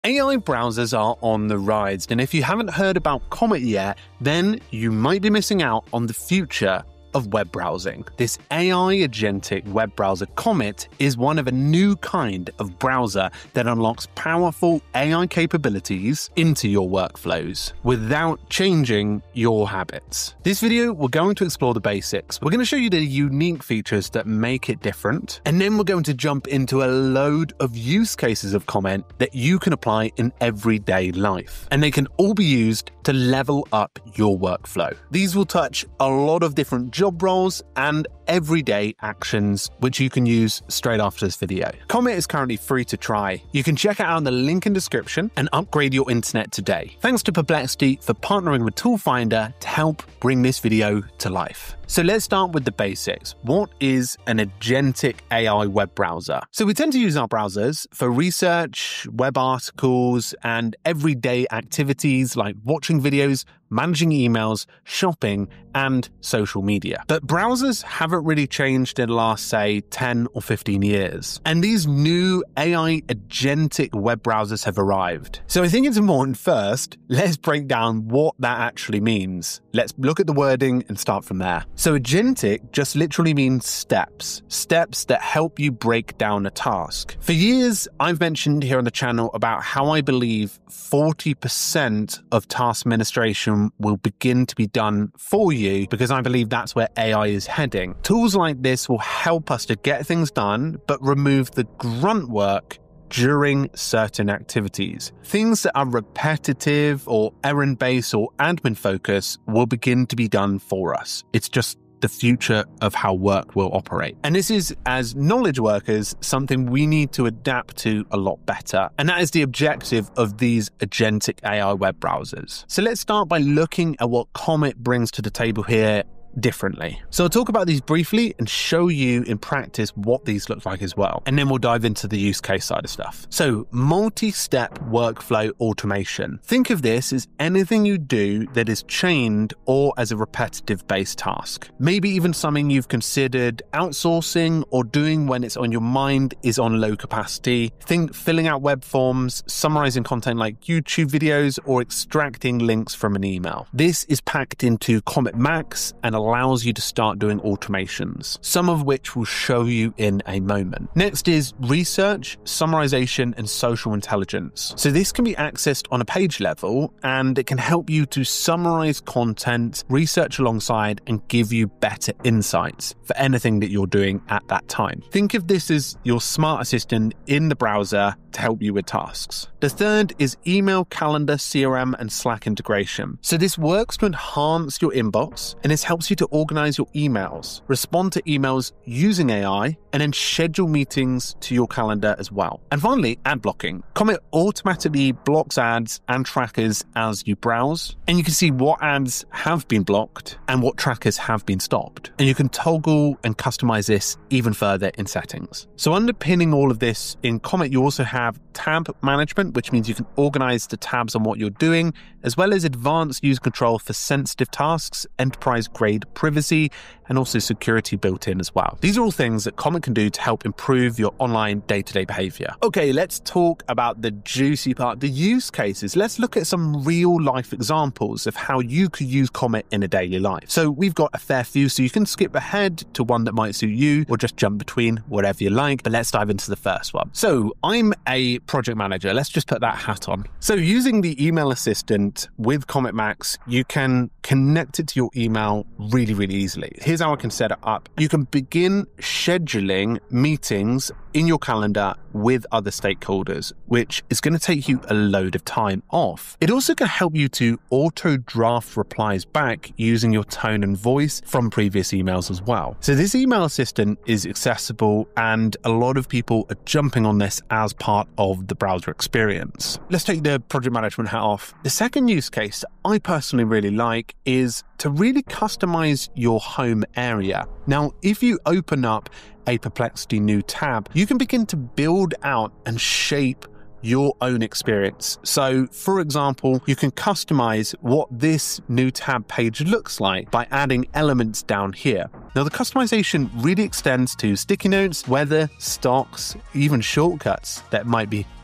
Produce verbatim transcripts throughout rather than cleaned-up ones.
A I browsers are on the rise, and if you haven't heard about Comet yet, then you might be missing out on the future of web browsing. This A I agentic web browser Comet is one of a new kind of browser that unlocks powerful A I capabilities into your workflows without changing your habits. This video, we're going to explore the basics. We're going to show you the unique features that make it different, and then we're going to jump into a load of use cases of Comet that you can apply in everyday life, and they can all be used to level up your workflow. These will touch a lot of different job roles and everyday actions, which you can use straight after this video. Comet is currently free to try. You can check it out in the link in the description and upgrade your internet today. Thanks to Perplexity for partnering with Tool Finder to help bring this video to life. So let's start with the basics. What is an agentic A I web browser? So we tend to use our browsers for research, web articles, and everyday activities like watching videos, managing emails, shopping, and social media. But browsers haven't really changed in the last, say, ten or fifteen years. And these new A I agentic web browsers have arrived. So I think it's important first, let's break down what that actually means. Let's look at the wording and start from there. So agentic just literally means steps, steps that help you break down a task. For years, I've mentioned here on the channel about how I believe forty percent of task administration will begin to be done for you because I believe that's where A I is heading. Tools like this will help us to get things done, but remove the grunt work during certain activities. Things that are repetitive or errand-based or admin-focused will begin to be done for us. It's just the future of how work will operate. And this is, as knowledge workers, something we need to adapt to a lot better. And that is the objective of these agentic A I web browsers. So let's start by looking at what Comet brings to the table here differently. So I'll talk about these briefly and show you in practice what these look like as well. And then we'll dive into the use case side of stuff. So multi-step workflow automation. Think of this as anything you do that is chained or as a repetitive based task. Maybe even something you've considered outsourcing or doing when it's on your mind is on low capacity. Think filling out web forms, summarizing content like YouTube videos, or extracting links from an email. This is packed into Comet Max and allows you to start doing automations, some of which we'll show you in a moment. Next is research, summarization, and social intelligence. So this can be accessed on a page level, and it can help you to summarize content, research alongside, and give you better insights for anything that you're doing at that time. Think of this as your smart assistant in the browser to help you with tasks. The third is email, calendar, C R M, and Slack integration. So this works to enhance your inbox, and this helps you to organize your emails, respond to emails using A I, and then schedule meetings to your calendar as well. And finally, ad blocking. Comet automatically blocks ads and trackers as you browse, and you can see what ads have been blocked and what trackers have been stopped. And you can toggle and customize this even further in settings. So underpinning all of this in Comet, you also have tab management, which means you can organize the tabs on what you're doing, as well as advanced user control for sensitive tasks, enterprise grade privacy, and also security built in as well. These are all things that Comet can do to help improve your online day-to-day behavior. Okay, let's talk about the juicy part, the use cases. Let's look at some real life examples of how you could use Comet in a daily life. So we've got a fair few, so you can skip ahead to one that might suit you or just jump between whatever you like, but let's dive into the first one. So I'm a project manager. Let's just put that hat on. So using the email assistant with Comet Max, you can connect it to your email really, really easily. Here's how I can set it up. You can begin scheduling meetings in your calendar with other stakeholders, which is going to take you a load of time off. It also can help you to auto draft replies back using your tone and voice from previous emails as well. So this email assistant is accessible, and a lot of people are jumping on this as part of the browser experience. Let's take the project management hat off. The second use case I personally really like is to really customize your home area. Now, if you open up a Perplexity new tab, you can begin to build out and shape your own experience. So, for example, you can customize what this new tab page looks like by adding elements down here. Now, the customization really extends to sticky notes, weather, stocks, even shortcuts that might be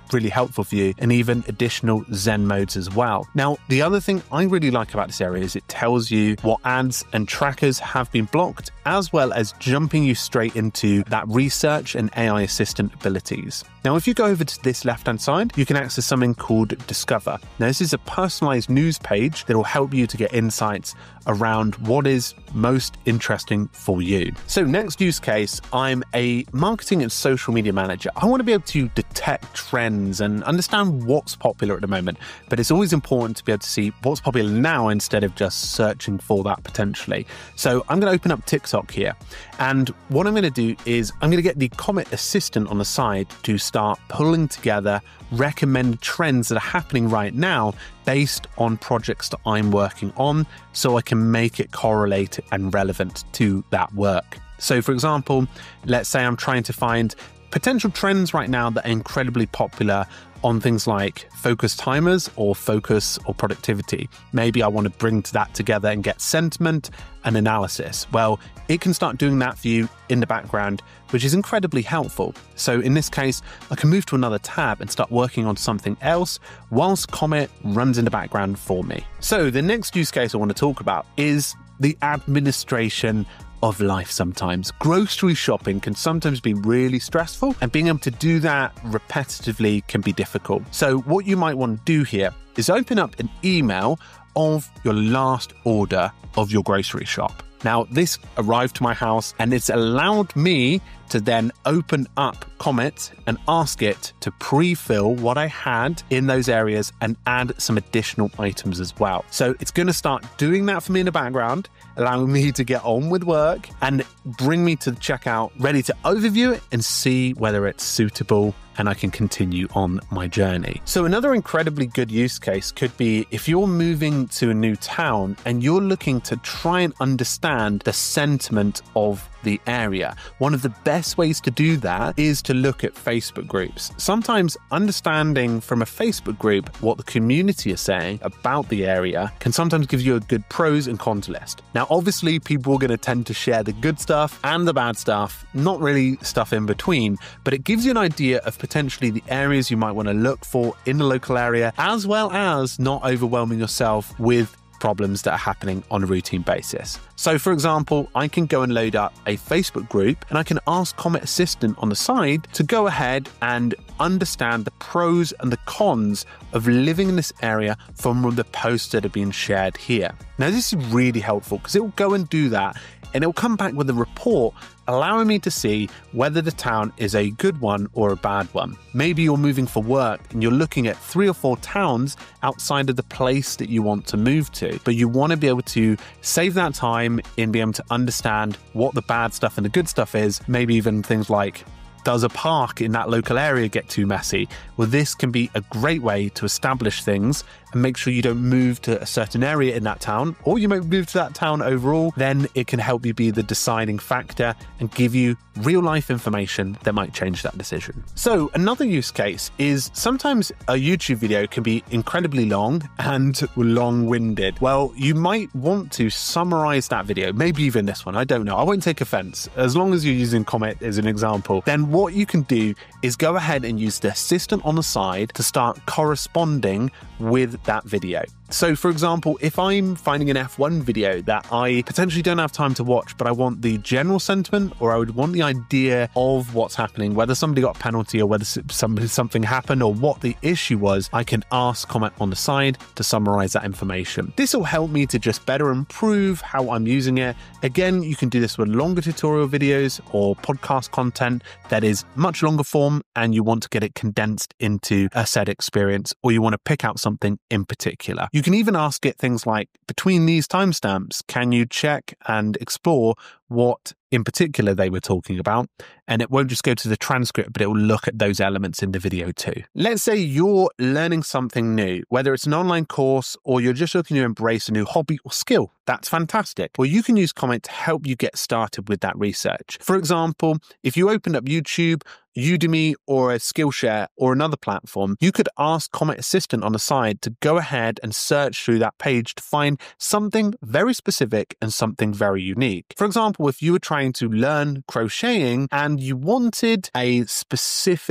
really helpful for you, and even additional Zen modes as well. Now, the other thing I really like about this area is it tells you what ads and trackers have been blocked, as well as jumping you straight into that research and A I assistant abilities. Now, if you go over to this left-hand side, you can access something called Discover. Now, this is a personalized news page that will help you to get insights around what is most interesting for you. So next use case, I'm a marketing and social media manager. I want to be able to detect trends and understand what's popular at the moment, but it's always important to be able to see what's popular now instead of just searching for that potentially. So I'm going to open up TikTok here. And what I'm going to do is I'm going to get the Comet assistant on the side to start pulling together recommended trends that are happening right now based on projects that I'm working on, so I can make it correlate and relevant to that work. So for example, let's say I'm trying to find potential trends right now that are incredibly popular on things like focus timers or focus or productivity. Maybe I want to bring that together and get sentiment and analysis. Well, it can start doing that for you in the background, which is incredibly helpful. So in this case, I can move to another tab and start working on something else whilst Comet runs in the background for me. So the next use case I want to talk about is the administration of life sometimes. Grocery shopping can sometimes be really stressful, and being able to do that repetitively can be difficult. So what you might want to do here is open up an email of your last order of your grocery shop. Now, this arrived to my house and it's allowed me to then open up Comet and ask it to pre-fill what I had in those areas and add some additional items as well. So it's going to start doing that for me in the background, allowing me to get on with work and bring me to the checkout, ready to overview it and see whether it's suitable and I can continue on my journey. So another incredibly good use case could be if you're moving to a new town and you're looking to try and understand the sentiment of the area. One of the best ways to do that is to look at Facebook groups. Sometimes understanding from a Facebook group what the community is saying about the area can sometimes give you a good pros and cons list. Now, obviously, people are going to tend to share the good stuff and the bad stuff, not really stuff in between, but it gives you an idea of potentially the areas you might want to look for in the local area, as well as not overwhelming yourself with problems that are happening on a routine basis. So for example, I can go and load up a Facebook group and I can ask Comet Assistant on the side to go ahead and understand the pros and the cons of living in this area from the posts that are being shared here. Now, this is really helpful because it will go and do that and it will come back with a report allowing me to see whether the town is a good one or a bad one. Maybe you're moving for work and you're looking at three or four towns outside of the place that you want to move to, but you want to be able to save that time in being able to understand what the bad stuff and the good stuff is, maybe even things like, does a park in that local area get too messy? Well, this can be a great way to establish things and make sure you don't move to a certain area in that town, or you might move to that town overall. Then it can help you be the deciding factor and give you real life information that might change that decision. So another use case is sometimes a YouTube video can be incredibly long and long-winded. Well, you might want to summarize that video, maybe even this one, I don't know. I won't take offense. As long as you're using Comet as an example, then what you can do is go ahead and use the assistant on the side to start corresponding with that video. So for example, if I'm finding an F one video that I potentially don't have time to watch, but I want the general sentiment, or I would want the idea of what's happening, whether somebody got a penalty or whether somebody, something happened or what the issue was, I can ask Comet on the side to summarize that information. This will help me to just better improve how I'm using it. Again, you can do this with longer tutorial videos or podcast content that is much longer form and you want to get it condensed into a set experience, or you want to pick out something in particular. You can even ask it things like, between these timestamps, can you check and explore what in particular they were talking about? And it won't just go to the transcript, but it will look at those elements in the video too. Let's say you're learning something new, whether it's an online course or you're just looking to embrace a new hobby or skill. That's fantastic. Well, you can use Comet to help you get started with that research. For example, if you opened up YouTube, Udemy, or a Skillshare or another platform, you could ask Comet Assistant on the side to go ahead and search through that page to find something very specific and something very unique. For example, if you were trying to learn crocheting and you wanted a specific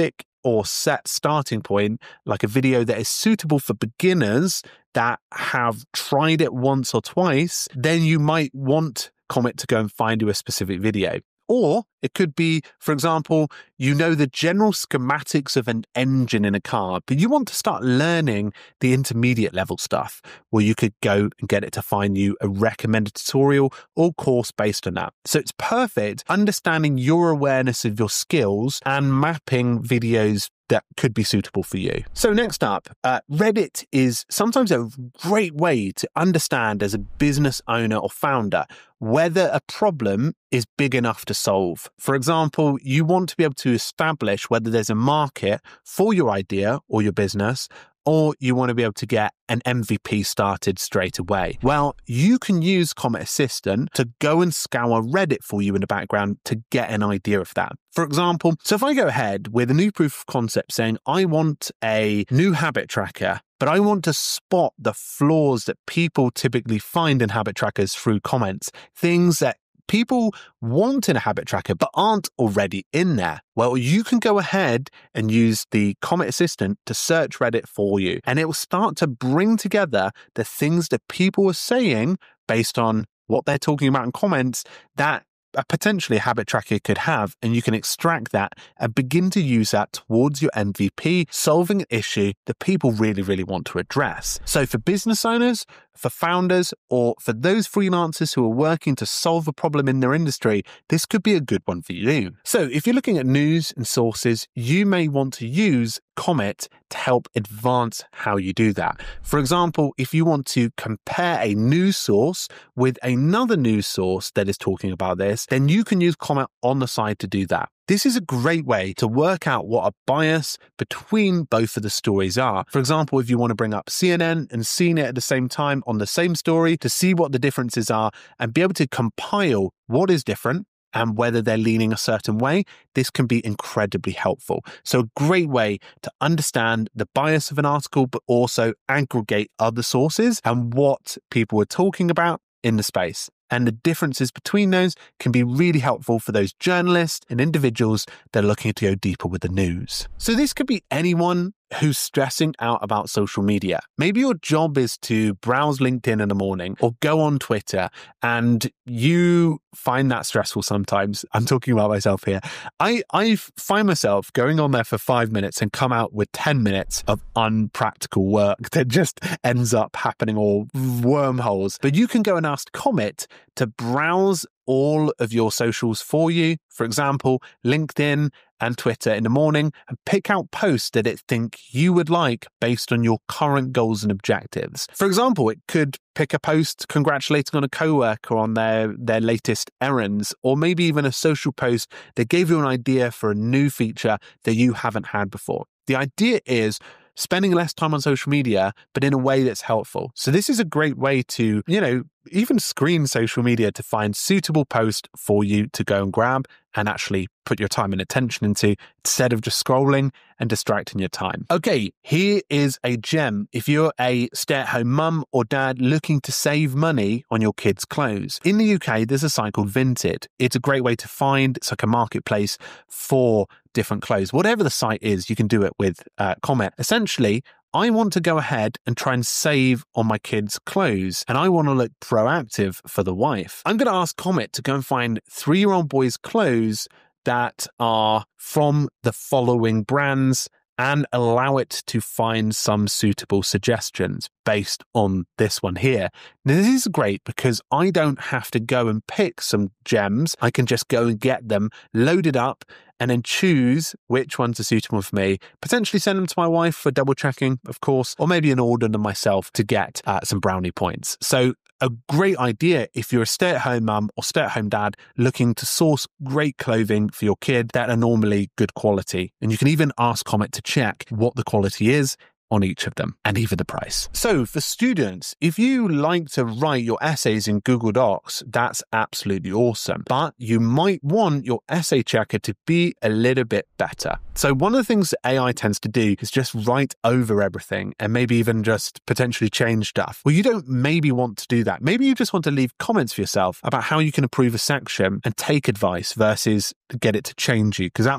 or set starting point, like a video that is suitable for beginners that have tried it once or twice, then you might want Comet to go and find you a specific video. Or it could be, for example, you know the general schematics of an engine in a car, but you want to start learning the intermediate level stuff. Well, you could go and get it to find you a recommended tutorial or course based on that. So it's perfect understanding your awareness of your skills and mapping videos that could be suitable for you. So next up, uh, Reddit is sometimes a great way to understand as a business owner or founder whether a problem is big enough to solve. For example, you want to be able to establish whether there's a market for your idea or your business, or you want to be able to get an M V P started straight away. Well, you can use Comet Assistant to go and scour Reddit for you in the background to get an idea of that. For example, so if I go ahead with a new proof of concept saying, I want a new habit tracker, but I want to spot the flaws that people typically find in habit trackers through comments, things that people want in a habit tracker but aren't already in there. Well, you can go ahead and use the Comet Assistant to search Reddit for you, and it will start to bring together the things that people are saying based on what they're talking about in comments that a potentially a habit tracker could have, and you can extract that and begin to use that towards your M V P, solving an issue that people really, really want to address. So for business owners, for founders, or for those freelancers who are working to solve a problem in their industry, this could be a good one for you. So if you're looking at news and sources, you may want to use Comet to help advance how you do that. For example, if you want to compare a news source with another news source that is talking about this, then you can use Comet on the side to do that. This is a great way to work out what a bias between both of the stories are. For example, if you want to bring up C N N and C N E T at the same time on the same story to see what the differences are and be able to compile what is different and whether they're leaning a certain way, this can be incredibly helpful. So a great way to understand the bias of an article, but also aggregate other sources and what people are talking about in the space. And the differences between those can be really helpful for those journalists and individuals that are looking to go deeper with the news. So this could be anyone who's stressing out about social media. Maybe your job is to browse LinkedIn in the morning or go on Twitter, and you find that stressful sometimes. I'm talking about myself here. I, I find myself going on there for five minutes and come out with ten minutes of unpractical work that just ends up happening, or wormholes. But you can go and ask Comet to browse all of your socials for you. For example, LinkedIn and Twitter in the morning, and pick out posts that it think you would like based on your current goals and objectives. For example, it could pick a post congratulating on a coworker on their, their latest errands, or maybe even a social post that gave you an idea for a new feature that you haven't had before. The idea is spending less time on social media, but in a way that's helpful. So this is a great way to, you know, even screen social media to find suitable posts for you to go and grab and actually put your time and attention into, instead of just scrolling and distracting your time. Okay, here is a gem. If you're a stay-at-home mum or dad looking to save money on your kids' clothes, in the U K, there's a site called Vinted. It's a great way to find, it's like a marketplace for different clothes. Whatever the site is, you can do it with uh, Comet. Essentially, I want to go ahead and try and save on my kids' clothes, and I want to look proactive for the wife. I'm going to ask Comet to go and find three-year-old boys' clothes that are from the following brands and allow it to find some suitable suggestions based on this one here. Now, this is great because I don't have to go and pick some gems. I can just go and get them loaded up and then choose which ones are suitable for me, potentially send them to my wife for double checking, of course, or maybe an order them myself to get uh, some brownie points. So a great idea if you're a stay-at-home mum or stay-at-home dad looking to source great clothing for your kid that are normally good quality. And you can even ask Comet to check what the quality is on each of them, and even the price. So for students, if you like to write your essays in Google Docs, that's absolutely awesome. But you might want your essay checker to be a little bit better. So one of the things that A I tends to do is just write over everything and maybe even just potentially change stuff. Well, you don't maybe want to do that. Maybe you just want to leave comments for yourself about how you can improve a section and take advice versus get it to change you, because that might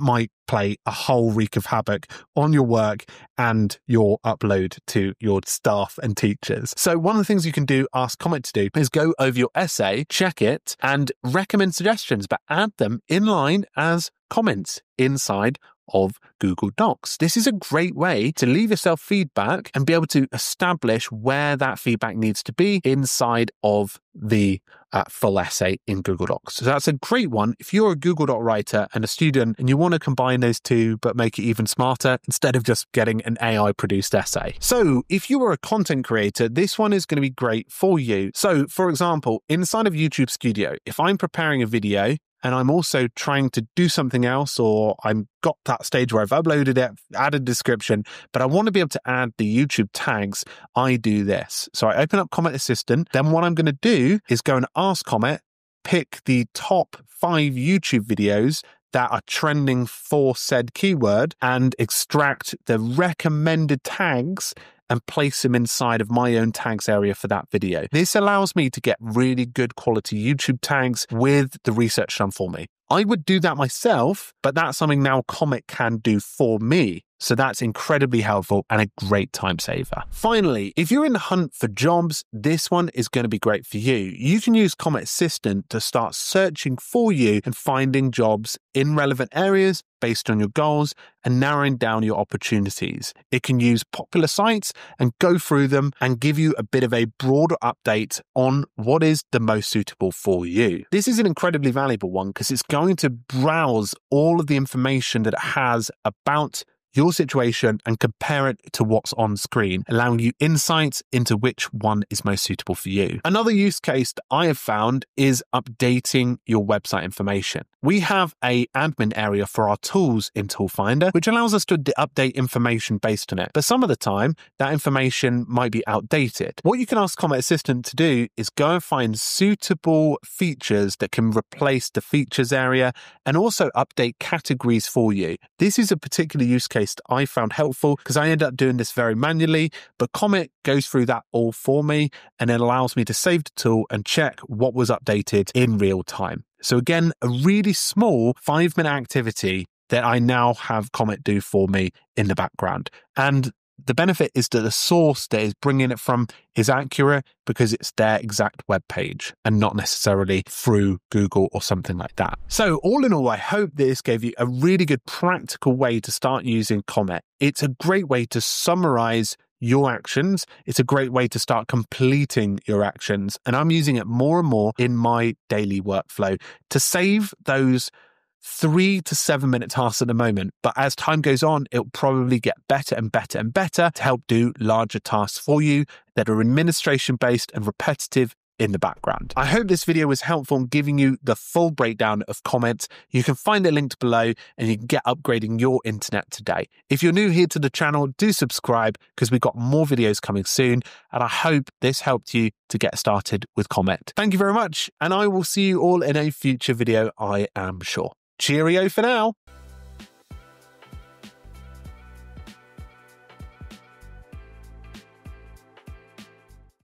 play a whole wreak of havoc on your work and your upload to your staff and teachers. So one of the things you can do, ask Comet to do, is go over your essay, check it, and recommend suggestions, but add them in line as comments inside of Google Docs. This is a great way to leave yourself feedback and be able to establish where that feedback needs to be inside of the uh, full essay in Google Docs. So that's a great one. If you're a Google Doc writer and a student and you want to combine those two but make it even smarter instead of just getting an A I produced essay. So if you are a content creator, this one is going to be great for you. So for example, inside of YouTube Studio, if I'm preparing a video and I'm also trying to do something else, or I've got that stage where I've uploaded it, added description, but I want to be able to add the YouTube tags, I do this. So I open up Comet Assistant. Then what I'm going to do is go and ask Comet, pick the top five YouTube videos that are trending for said keyword and extract the recommended tags and place them inside of my own tags area for that video. This allows me to get really good quality YouTube tags with the research done for me. I would do that myself, but that's something now Comet can do for me. So that's incredibly helpful and a great time saver. Finally, if you're in the hunt for jobs, this one is going to be great for you. You can use Comet Assistant to start searching for you and finding jobs in relevant areas based on your goals and narrowing down your opportunities. It can use popular sites and go through them and give you a bit of a broader update on what is the most suitable for you. This is an incredibly valuable one because it's going to browse all of the information that it has about your situation and compare it to what's on screen, allowing you insights into which one is most suitable for you. Another use case that I have found is updating your website information. We have a admin area for our tools in Tool Finder, which allows us to update information based on it. But some of the time, that information might be outdated. What you can ask Comet Assistant to do is go and find suitable features that can replace the features area and also update categories for you. This is a particular use case that I found helpful because I end up doing this very manually, but Comet goes through that all for me and it allows me to save the tool and check what was updated in real time. So again, a really small five minute activity that I now have Comet do for me in the background. And the benefit is that the source that is bringing it from is accurate because it's their exact web page and not necessarily through Google or something like that. So all in all, I hope this gave you a really good practical way to start using Comet. It's a great way to summarize your actions. It's a great way to start completing your actions. And I'm using it more and more in my daily workflow to save those three to seven minute tasks at the moment. But as time goes on, it'll probably get better and better and better to help do larger tasks for you that are administration based and repetitive in the background. I hope this video was helpful in giving you the full breakdown of Comet. You can find it linked below and you can get upgrading your internet today. If you're new here to the channel, do subscribe because we've got more videos coming soon. And I hope this helped you to get started with Comet. Thank you very much. And I will see you all in a future video, I am sure. Cheerio for now.